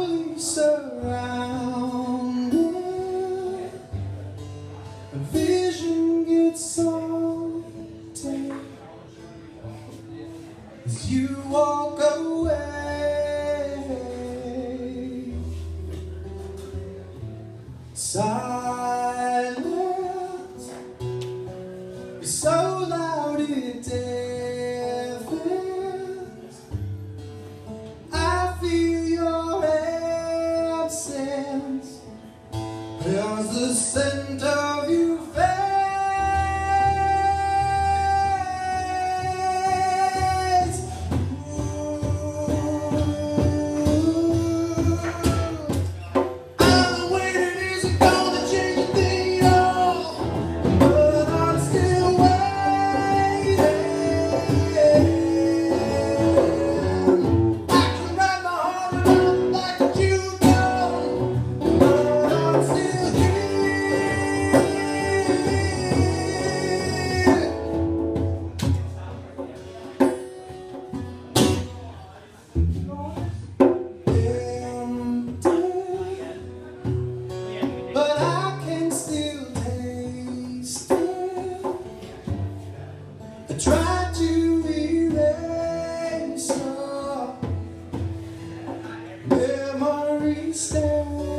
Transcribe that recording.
slowly surrounded, a vision gets haunted as you walk away. Silence is so loud it deafens. I feel your absence as the scent of you fades. I'm waiting, is it gonna change a thing at all? But I'm still waiting. I can wrap my heart around like what you've done, but I'm still here. But I can still taste it. I try to erase your memory. Stay.